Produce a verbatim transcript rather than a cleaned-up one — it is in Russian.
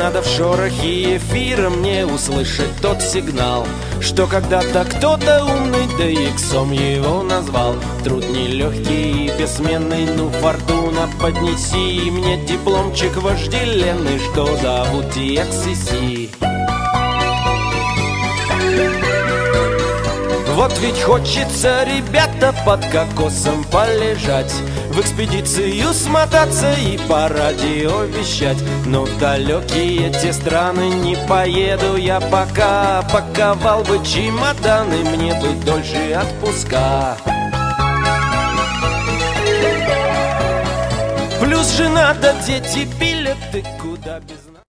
надо в шорохе эфира мне услышать тот сигнал, что когда-то кто-то умный, да иксом его назвал. Труд нелегкий и бессменный, ну, фортуна, поднеси мне дипломчик вожделенный, что зовут ти экс си си. Вот ведь хочется, ребята, под кокосом полежать, в экспедицию смотаться и по радио вещать. Но в далекие те страны не поеду я пока, паковал бы чемоданы, мне бы дольше отпуска. Плюс жена да дети, билеты куда без...